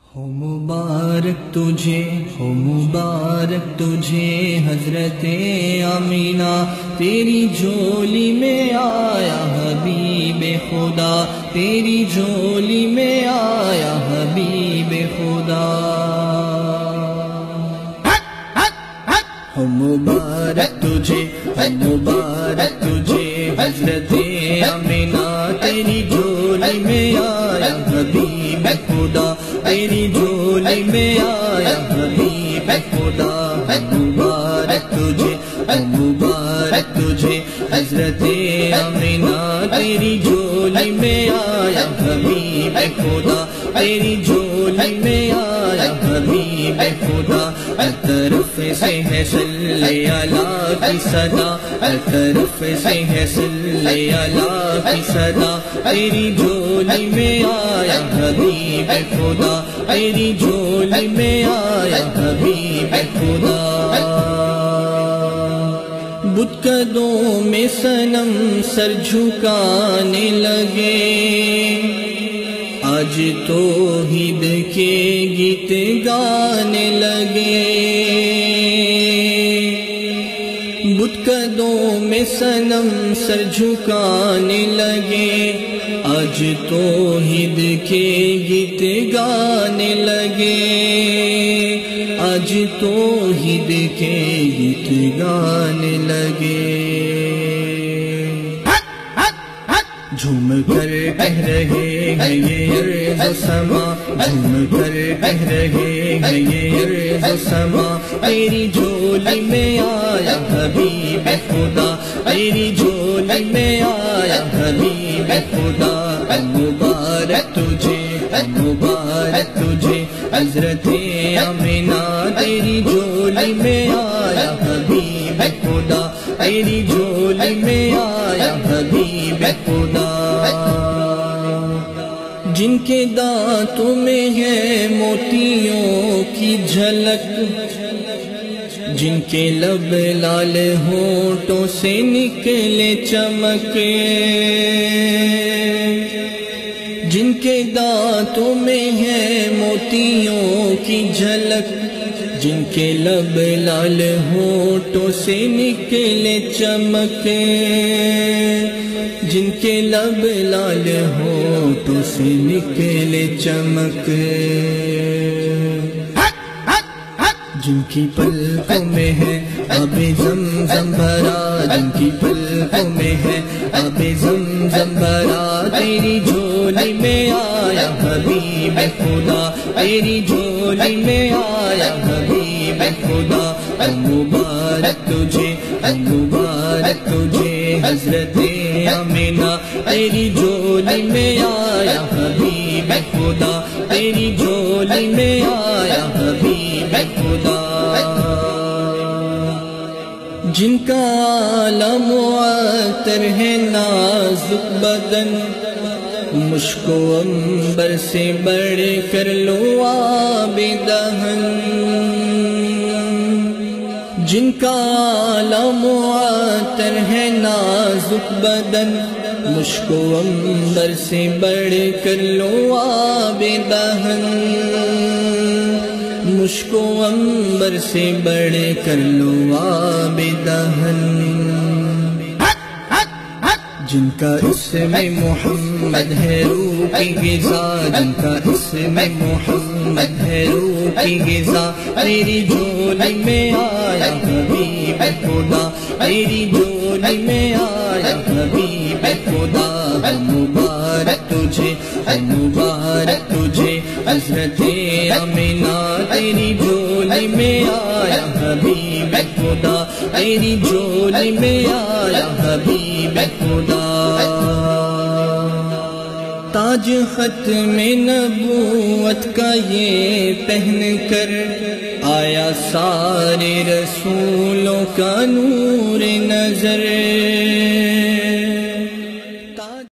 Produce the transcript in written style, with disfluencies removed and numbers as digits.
ہو مبارک تجھے حضرت آمینہ، تیری جھولی میں آیا حبیب خدا، تیری جھولی میں آیا حبیب خدا۔ ہو مبارک تجھے حضرت آمینہ، تیری جھولی میں آیا حبیب خدا، تیری جھولی میں آیا حبیب خدا۔ مبارک تجھے حضرت آمینہ، تیری جھولی میں آیا حبیب خدا، تیری جھولی میں آیا حبیب خدا۔ ہر طرف سے ہے صلی اللہ کی صدا، ہر طرف سے ہے صلی اللہ کی صدا، تیری جھولی میں آیا حبیب خدا، تیری جھولی میں آیا حبیب خدا۔ بت قدوں میں صنم سر جھکانے لگے، آج توحید کے گیت گانے لگے۔ بت قدوں میں صنم سر جھکانے لگے، آج توحید کے گیت گانے لگے، آج توحید کے گیت گانے لگے۔ جھوم کر کہہ رہے ہیں یہ ارض و سما، جھوم کر کہہ رہے ہیں یہ ارض و سما، تیری جھولی میں آیا حبیب خدا، تیری جھولی میں آیا حبیب خدا۔ مبارک تجھے حضرت آمینہ، تیری جھولی میں آیا حبیب خدا، تیری جھولی میں آیا حبیب خدا۔ جن کے دانتوں میں ہے موتیوں کی جھلک، جن کے لب لال ہونٹوں سے نکلے چمک، جن کے دانتوں میں ہے موتیوں کی جھلک، جن کے لب لال ہونٹوں سے نکلے چمک، جن کے لب لال ہونٹوں سے نکلے چمک، جن کی پلکوں میں ہے آب زمزم بھرا، جن کی پلکوں میں ہے آب زمزم بھرا، تیری جھولی میں آیا حبیب خدا، تیری جھولی میں آیا حبیب خدا۔ مبارک تجھے حضرت آمینہ، تیری جھولی میں آیا حبیب خدا، تیری جھولی میں آیا حبیب خدا۔ جن کا عالم معطر ہے نازک بدن، مشک و عنبر سے بڑھ کر لو آب دہن، جن کا عالم معطر ہے نازک بدن، مشک و عنبر سے بڑھ کر لو آب دہن، مشک و عنبر سے بڑھ کر لو آب دہن۔ جن کا اسم محمد ہے روح کی غذا، جن کا اسم محمد ہے روح کی غذا، تیری جھولی میں آیا حبیب خدا، تیری جھولی میں آیا حبیب خدا۔ مبارک تجھے حضرت آمینہ، تیری جھولی میں آیا حبیب خدا، تیری جھولی میں آیا حبیب خدا۔ تاج ختم نبوت کا یہ پہن کر آیا سارے رسولوں کا نور نظر،